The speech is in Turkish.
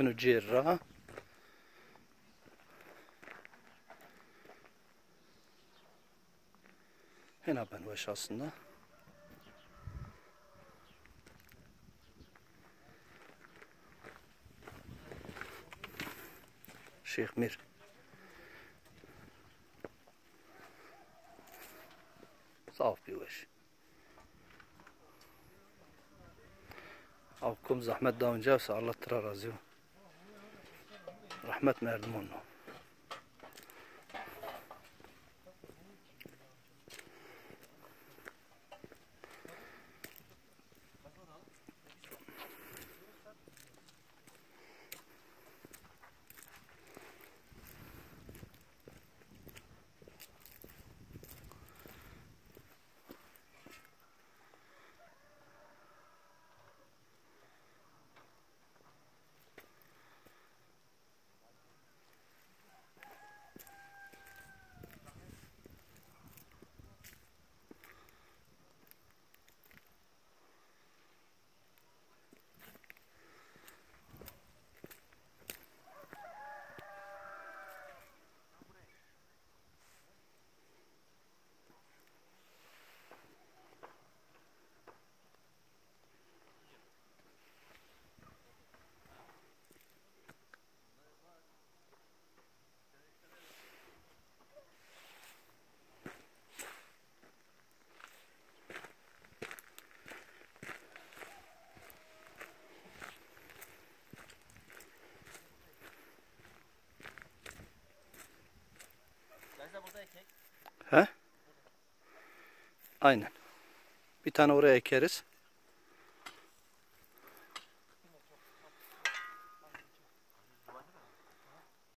Önü cerrah. Hena ben baş aslında. Şeyh Mir. Saf bir baş. Avkum zahmet daha önce Allah tıra razı. Rahmet merdim onu. He? Aynen. Bir tane oraya ekeriz.